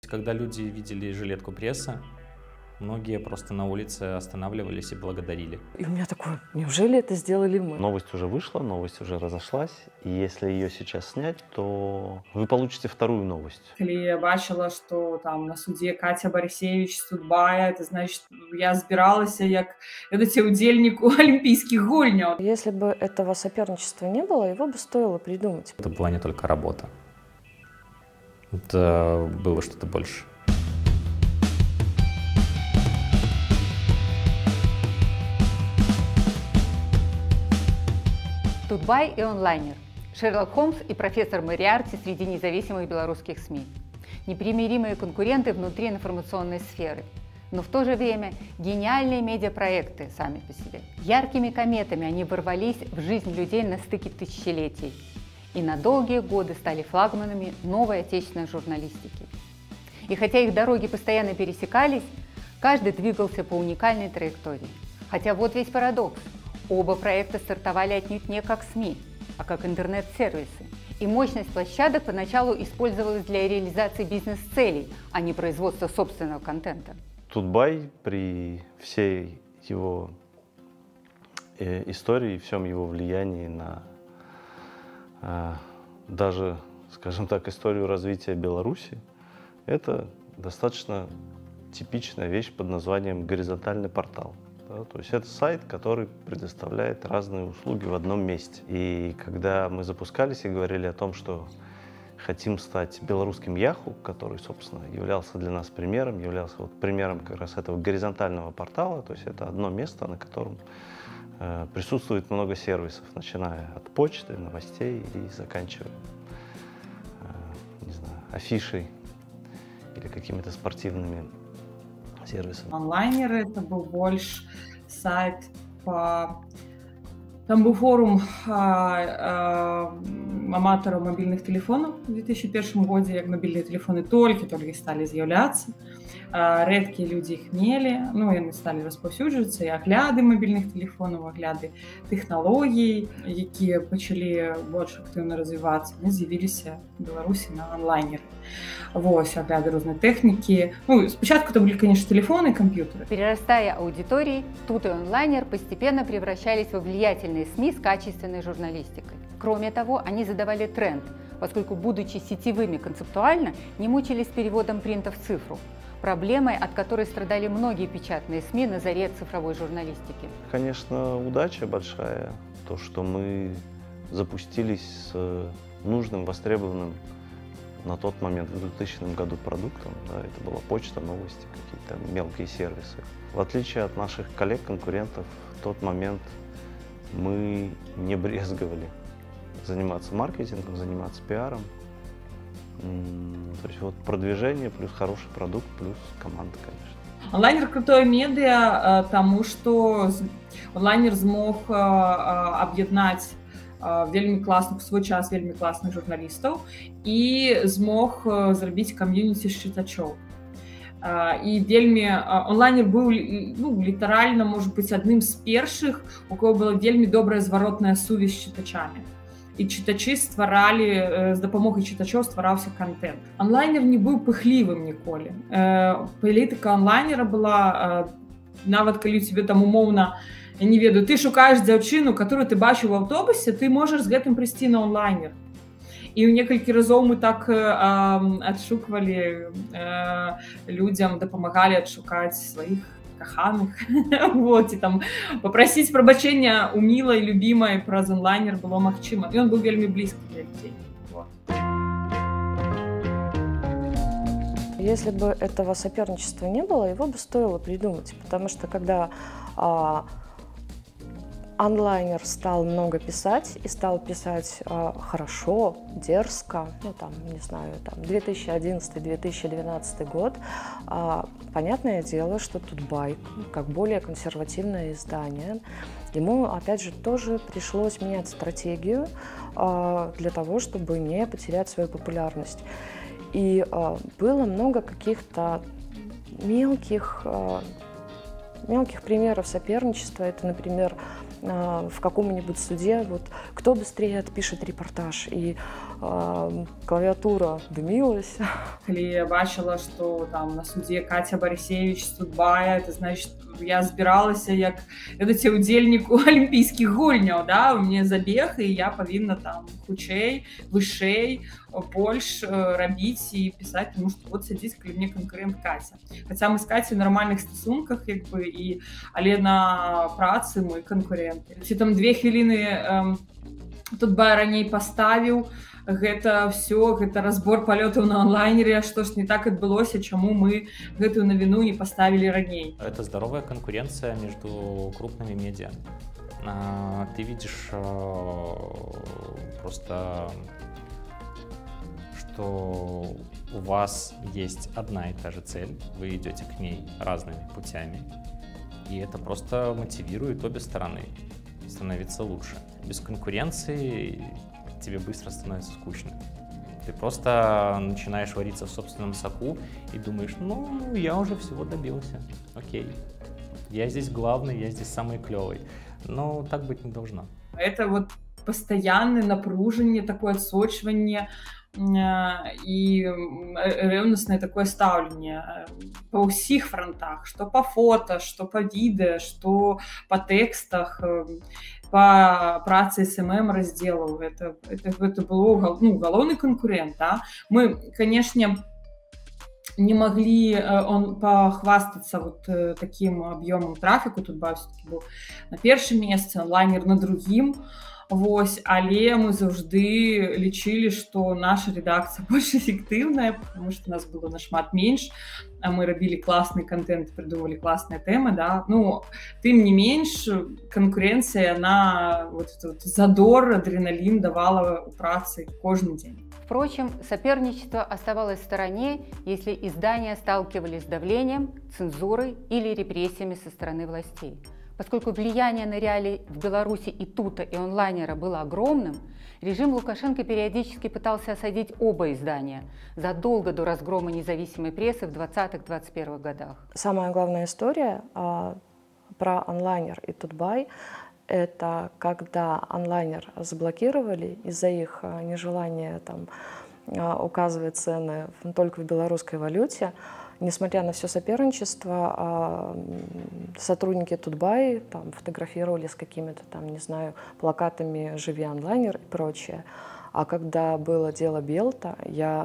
Когда люди видели жилетку пресса, многие просто на улице останавливались и благодарили. И у меня такое, неужели это сделали мы? Новость уже вышла, новость уже разошлась, и если ее сейчас снять, то вы получите вторую новость. Коли я бачила, что там на суде Катя Борисевич з Тутбая, это значит, я збиралася як удельнику олимпийских гульняў. Если бы этого соперничества не было, его бы стоило придумать. Это была не только работа. Это было что-то больше. Тутбай и онлайнер. Шерлок Холмс и профессор Мориарти среди независимых белорусских СМИ. Непримиримые конкуренты внутри информационной сферы. Но в то же время гениальные медиапроекты сами по себе. Яркими кометами они ворвались в жизнь людей на стыке тысячелетий. И на долгие годы стали флагманами новой отечественной журналистики. И хотя их дороги постоянно пересекались, каждый двигался по уникальной траектории. Хотя вот весь парадокс. Оба проекта стартовали отнюдь не как СМИ, а как интернет-сервисы. И мощность площадок поначалу использовалась для реализации бизнес-целей, а не производства собственного контента. Тутбай при всей его истории, всем его влиянии на даже, скажем так, историю развития Беларуси, это достаточно типичная вещь под названием горизонтальный портал. Да, то есть это сайт, который предоставляет разные услуги в одном месте. И когда мы запускались и говорили о том, что хотим стать белорусским Яху, который, собственно, являлся для нас примером, являлся вот примером как раз этого горизонтального портала, то есть это одно место, на котором присутствует много сервисов, начиная от почты, новостей и заканчивая, не знаю, афишей или какими-то спортивными сервисами. Онлайнер это был больше сайт по... Там был форум аматоров мобильных телефонов в 2001 году, как мобильные телефоны только стали з'являться. Редкие люди их мели, ну и они стали распаўсюджвацца, і агляды мобильных телефонов, агляды технологий, якія пачалі больш актыўна развівацца, они з'явіліся в Беларусі на онлайнеры. Вот, огляды разной техники. Ну, спочатку это были, конечно, телефоны и компьютеры. Перерастая аудиторией, Тут и онлайнер постепенно превращались во влиятельные СМИ с качественной журналистикой. Кроме того, они задавали тренд, поскольку, будучи сетевыми концептуально, не мучились переводом принта в цифру. Проблемой, от которой страдали многие печатные СМИ на заре цифровой журналистики. Конечно, удача большая, то, что мы запустились с нужным, востребованным на тот момент, в 2000 году, продуктом. Да, это была почта, новости, какие-то мелкие сервисы. В отличие от наших коллег-конкурентов, в тот момент мы не брезговали заниматься маркетингом, заниматься пиаром. То есть вот продвижение плюс хороший продукт плюс команда, конечно. Онлайнер крутое медиа, тому что онлайнер змог об'єднати вельмі класных, в свой час вельмі класных журналістаў і змог зрабіць кам'юніці з чытачоў. І вельмі онлайнер быў, ну, літаральна, может быть, адным з першых, у кого была вельмі добрая зваротная сувязь з чытачамі. І чытачы стваралі, з дапамогай чытачоў ствараўся контент. Онлайнер не быў пыхлівым ніколі. Палітыка онлайнера была, нават калі тебе там умоўна, я не ведаю, ты шукаеш дзяўчыну, которую ты бачыў в аўтобусе, ты можаш з гэтым прыйсці на онлайнер. І ў некалькі разоў мы так адшуквалі людзям, дапамагалі адшукаць сваіх каханых. Вот, і там попросіць прабачэння у мілай, любімай праз онлайнер было магчыма. І ён быў вельмі блізкі для людзей. Вот. Если бы этого соперничества не было, его бы стоило придумать, потому что когда онлайнер стал много писать и стал писать хорошо, дерзко, ну там, не знаю, там 2011-2012 год, понятное дело, что Тутбай, как более консервативное издание, ему, опять же, тоже пришлось менять стратегию для того, чтобы не потерять свою популярность. И было много каких-то мелких примеров соперничества. Это, например, в каком-нибудь суде, вот кто быстрее отпишет репортаж, и клавиатура дымилась. Калі я бачила, што там на судзе Катя Барысевіч з Тутбая, это значит, я збіралася як ведаце удзельніку алімпійскіх гульняў, да, у мяне забег, і я павінна там хутчэй, вышэй, больш рабіць і пісаць, тому што вот сядзіць каля мне канкурэнт Катя. Хаця мы з Кацей в нармальных стасунках, як бы, і але на працы мы канкуренты. Ці там 2 хвіліны Тутбай раней паставіў, гэта все, гэта разбор палётаў на онлайнере, што ж не так адбылося, чаму мы гэтую навіну не поставили раней. Это здоровая конкуренция между крупными медиа. Ты видишь просто, что у вас есть одна и та же цель, вы идете к ней разными путями, и это просто мотивирует обе стороны становиться лучше. Без конкуренции тебе быстро становится скучно. Ты просто начинаешь вариться в собственном соку и думаешь, ну, я уже всего добился, окей. Я здесь главный, я здесь самый клевый. Но так быть не должно. Это вот постоянное напружение, такое отсочивание и ревностное такое ставление по всех фронтах, что по фото, что по видео, что по текстах, по праце СММ разделов. Это был уголовный конкурент. Да? Мы, конечно, не могли похвастаться вот таким объемом трафику. Тутбай все-таки был на першым месцы, онлайнер на другім. Вось, але мы заўжды лічылі, што наша рэдакцыя больш эфектыўная, потому что нас было нашмат менш, а мы рабілі класны контент, придумывали класныя тэмы, да. Ну, тым не менш, конкуренция, она вот этот задор, адреналин давала у працы каждый день. Впрочем, соперничество оставалось в стороне, если издания сталкивались с давлением, цензурой или репрессиями со стороны властей. Поскольку влияние на реалии в Беларуси и тута, и онлайнера было огромным, режим Лукашенко периодически пытался осадить оба издания задолго до разгрома независимой прессы в 20-21 годах. Самая главная история про онлайнер и Тутбай — это когда онлайнер заблокировали из-за их нежелания там указывать цены только в белорусской валюте. Несмотря на все соперничество, сотрудники Тутбай там фотографировали с какими-то там, не знаю, плакатами «Живи онлайнер» и прочее. А когда было дело Белта,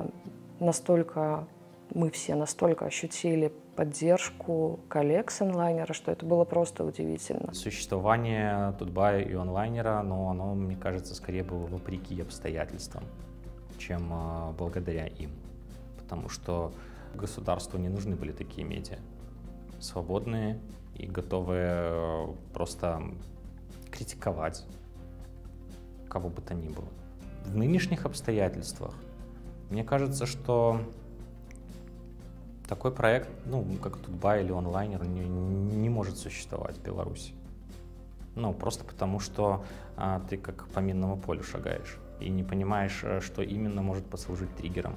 мы все настолько ощутили поддержку коллег с онлайнера, что это было просто удивительно. Существование Тутбая и онлайнера, но оно, мне кажется, скорее было вопреки обстоятельствам, чем благодаря им. Потому что государству не нужны были такие медиа, свободные и готовые просто критиковать кого бы то ни было. В нынешних обстоятельствах мне кажется, что такой проект, ну, как Тутбай или онлайнер, не может существовать в Беларуси. Ну, просто потому что ты как по минному полю шагаешь и не понимаешь, что именно может послужить триггером.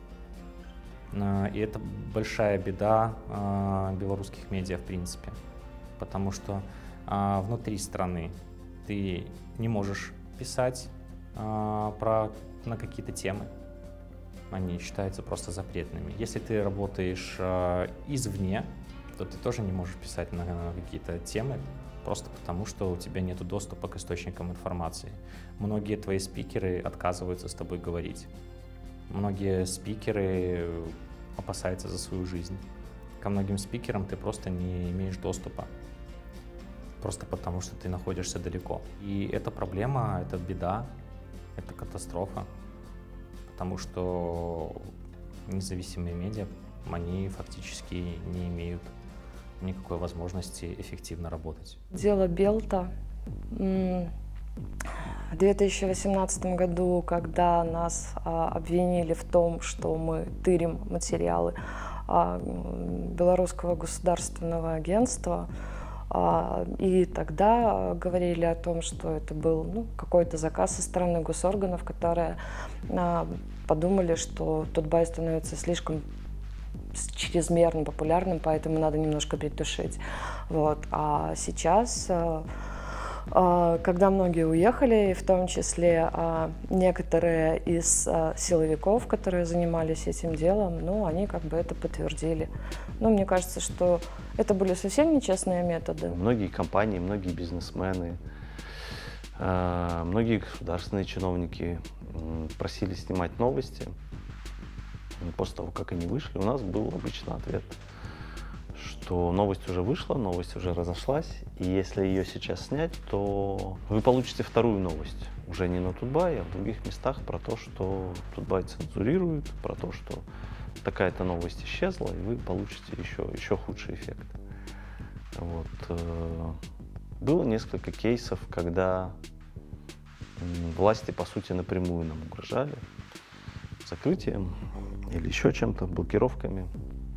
И это большая беда белорусских медиа в принципе, потому что внутри страны ты не можешь писать на какие-то темы, они считаются просто запретными. Если ты работаешь извне, то ты тоже не можешь писать на какие-то темы, просто потому что у тебя нет доступа к источникам информации. Многие твои спикеры отказываются с тобой говорить. Многие спикеры опасаются за свою жизнь. Ко многим спикерам ты просто не имеешь доступа, просто потому что ты находишься далеко. И это проблема, это беда, это катастрофа, потому что независимые медиа, они фактически не имеют никакой возможности эффективно работать. Дело Белта. В 2018 году, когда нас обвинили в том, что мы тырим материалы Белорусского государственного агентства, и тогда говорили о том, что это был какой-то заказ со стороны госорганов, которые подумали, что Тутбай становится слишком чрезмерно популярным, поэтому надо немножко притушить. Вот. А сейчас когда многие уехали, в том числе некоторые из силовиков, которые занимались этим делом, ну, они как бы это подтвердили. Но мне кажется, что это были совсем нечестные методы. Многие компании, многие бизнесмены, многие государственные чиновники просили снимать новости. После того, как они вышли, у нас был обычно ответ, что новость уже вышла, новость уже разошлась, и если ее сейчас снять, то вы получите вторую новость, уже не на Тутбай, а в других местах про то, что Тутбай цензурирует, про то, что такая-то новость исчезла, и вы получите еще худший эффект. Вот. Было несколько кейсов, когда власти, по сути, напрямую нам угрожали закрытием или еще чем-то, блокировками,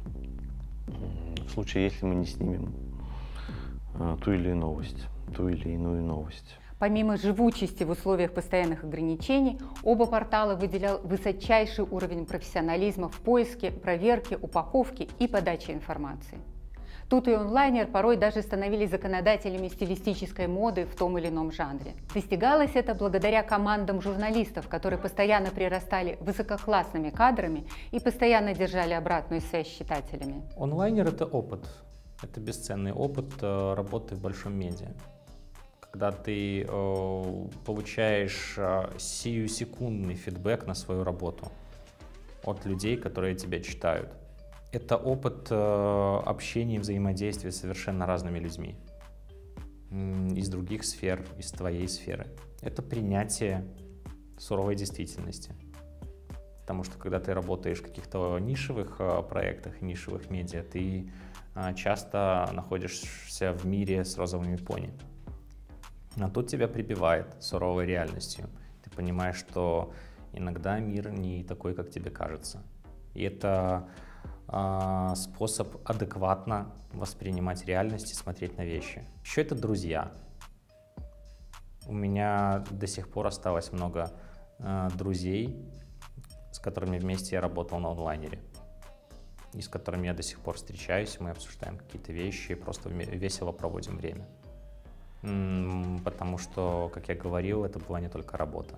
в случае, если мы не снимем ту или иную новость. Помимо живучести в условиях постоянных ограничений, оба портала выделял высочайший уровень профессионализма в поиске, проверке, упаковке и подаче информации. Тут и онлайнер порой даже становились законодателями стилистической моды в том или ином жанре. Достигалось это благодаря командам журналистов, которые постоянно прирастали высококлассными кадрами и постоянно держали обратную связь с читателями. Онлайнер — это опыт. Это бесценный опыт работы в большом медиа. Когда ты получаешь сиюсекундный фидбэк на свою работу от людей, которые тебя читают. Это опыт общения и взаимодействия с совершенно разными людьми из других сфер, из твоей сферы. Это принятие суровой действительности. Потому что когда ты работаешь в каких-то нишевых проектах, нишевых медиа, ты часто находишься в мире с розовыми пони. А тут тебя прибивает суровой реальностью. Ты понимаешь, что иногда мир не такой, как тебе кажется. И это способ адекватно воспринимать реальность и смотреть на вещи. Еще это друзья. У меня до сих пор осталось много друзей, с которыми вместе я работал на онлайнере. И с которыми я до сих пор встречаюсь, мы обсуждаем какие-то вещи, просто весело проводим время. Потому что, как я говорил, это была не только работа.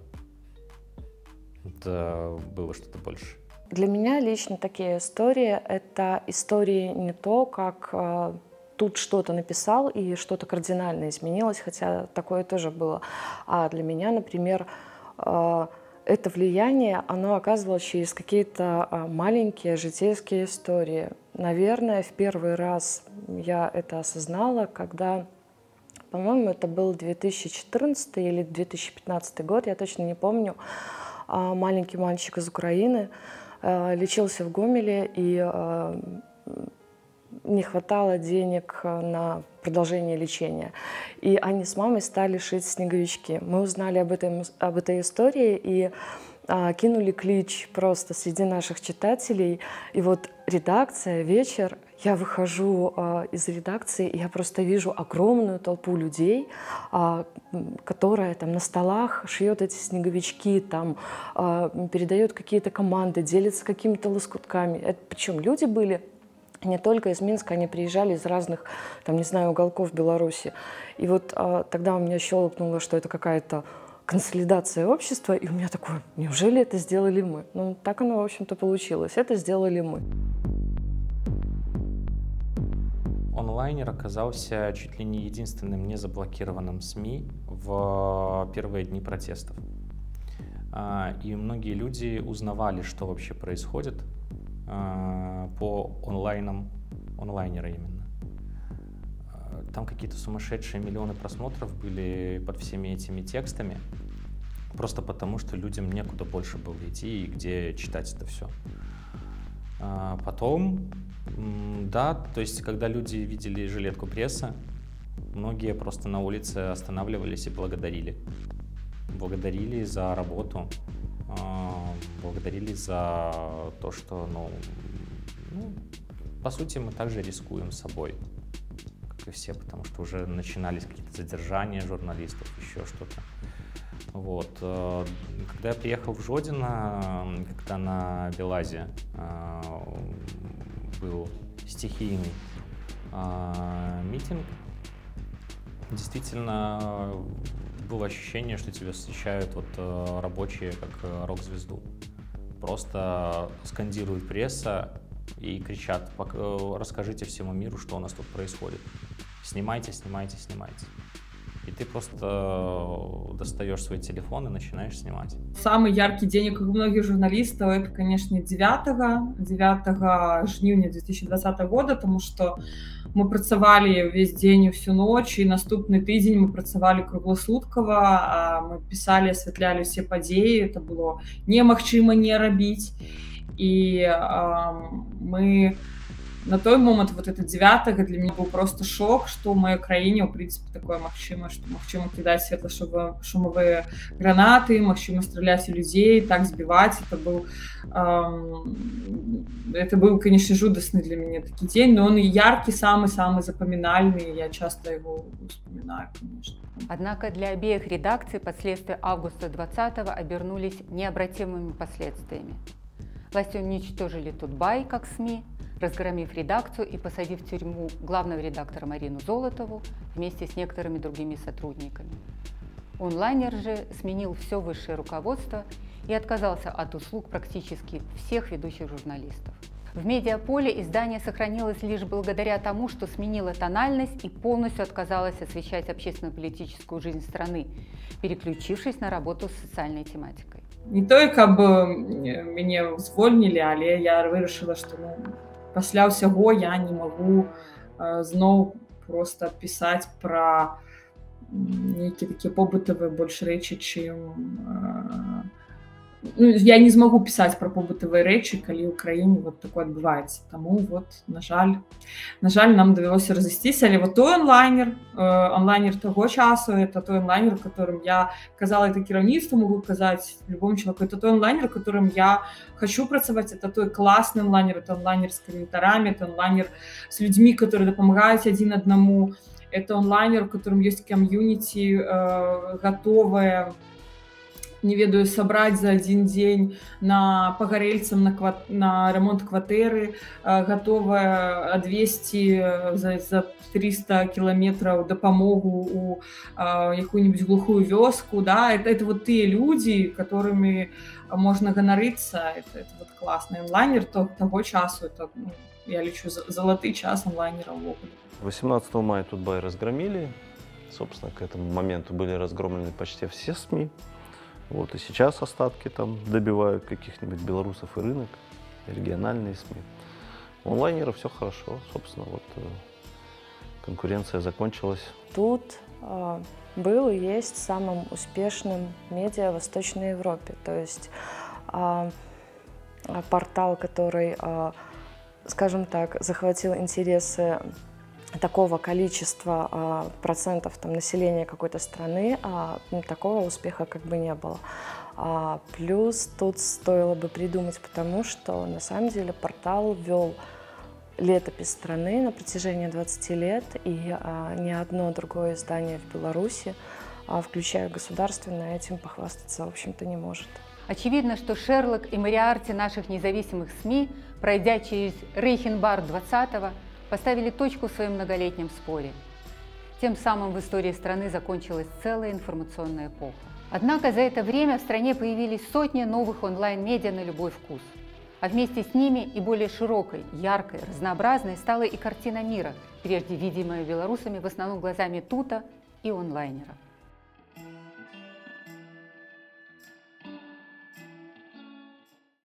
Это было что-то больше. Для меня лично такие истории — это истории не то, как тут что-то написал и что-то кардинально изменилось, хотя такое тоже было. А для меня, например, это влияние, оно оказывалось через какие-то маленькие житейские истории. Наверное, в первый раз я это осознала, когда, по-моему, это был 2014 или 2015 год, я точно не помню. Маленький мальчик из Украины лечился в Гомеле, и не хватало денег на продолжение лечения. И они с мамой стали шить снеговички. Мы узнали об этой истории и кинули клич просто среди наших читателей. И вот редакция, вечер, я выхожу из редакции, и я просто вижу огромную толпу людей, которая там на столах шьет эти снеговички, там передает какие-то команды, делится какими-то лоскутками. Причем люди были не только из Минска, они приезжали из разных, там, не знаю, уголков Беларуси. И вот тогда у меня щелкнуло, что это какая-то консолидация общества, и у меня такое: неужели это сделали мы? Ну, так оно, в общем-то, получилось. Это сделали мы. Онлайнер оказался чуть ли не единственным незаблокированным СМИ в первые дни протестов. И многие люди узнавали, что вообще происходит по онлайнера именно. Там какие-то сумасшедшие миллионы просмотров были под всеми этими текстами, просто потому что людям некуда больше было идти и где читать это все. Потом, да, то есть когда люди видели жилетку пресса, многие просто на улице останавливались и благодарили. Благодарили за работу, благодарили за то, что, по сути, мы также рискуем собой, как и все, потому что уже начинались какие-то задержания журналистов, еще что-то. Вот. Когда я приехал в Жодино, когда на Белазе был стихийный митинг, действительно было ощущение, что тебя встречают вот рабочие как рок-звезду. Просто скандирует пресса и кричат: расскажите всему миру, что у нас тут происходит. Снимайте, снимайте, снимайте. И ты просто достаешь свой телефон и начинаешь снимать. Самый яркий день, как у многих журналистов, это, конечно, 9 жніўня 2020 года, тому что мы працавали весь день и всю ночь, и наступный тыдзень мы працавали круглосуткава, мы писали, асвятляли все падзеі, это было немагчыма не рабіць. И мы на той момент, вот это 9 для меня был просто шок, что в моей краине, в принципе, такое магчыма, что магчыма кидать светлошумовые гранаты, магчыма стрелять у людей, так сбивать. Это был, конечно, жудасный для меня такой день, но он и яркий, самый-самый запоминальный, я часто его вспоминаю, конечно. Однако для обеих редакций последствия августа 20-го обернулись необратимыми последствиями. Власти уничтожили Тутбай как СМИ, разгромив редакцию и посадив в тюрьму главного редактора Марину Золотову вместе с некоторыми другими сотрудниками. Онлайнер же сменил все высшее руководство и отказался от услуг практически всех ведущих журналистов. В медиаполе издание сохранилось лишь благодаря тому, что сменило тональность и полностью отказалось освещать общественно-политическую жизнь страны, переключившись на работу с социальной тематикой. Не только бы меня звольнили, але я вырашила, что пасля ўсяго я не могу зноў просто писать про некие такие побытовые больше речи, чем... я не смогу писать про побытовые речи, коли в Украине вот такое отбывается. Тому вот, на жаль, нам довелось разойтись. Але вот той онлайнер того часу, это той онлайнер, которым я казала, это кіраўніцтву могу казать любому человеку, это той онлайнер, которым я хочу працаваць, это той классный онлайнер, это онлайнер с комментариями, это онлайнер с людьми, которые допомагают один одному, это онлайнер, в котором есть комьюнити, готовое, не ведаю, собрать за один день на пагарельцам на ремонт кватэры, готовая отвезти за 300 километров дапамогу у какую-нибудь глухую вёску, да, это вот те люди, которыми можно ганарыцца, это вот классный онлайнер того часу, это, я лечу золотый час онлайнера в Вобле. 18 мая Тутбай разгромили, собственно, к этому моменту были разгромлены почти все СМИ. Вот, и сейчас остатки там добивают каких-нибудь белорусов и рынок, региональные СМИ. У онлайнеров все хорошо, собственно, вот конкуренция закончилась. Тут был и есть самым успешным медиа в Восточной Европе. То есть портал, который, скажем так, захватил интересы такого количества процентов там, населения какой-то страны, такого успеха как бы не было. Плюс тут стоило бы придумать, потому что на самом деле портал вел летопись страны на протяжении 20 лет, и ни одно другое издание в Беларуси, включая государственное, этим похвастаться, в общем-то, не может. Очевидно, что Шерлок и Мориарти наших независимых СМИ, пройдя через Рейхенбах 20-го, поставили точку в своем многолетнем споре. Тем самым в истории страны закончилась целая информационная эпоха. Однако за это время в стране появились сотни новых онлайн-медиа на любой вкус. А вместе с ними и более широкой, яркой, разнообразной стала и картина мира, прежде видимая белорусами в основном глазами тута и онлайнера.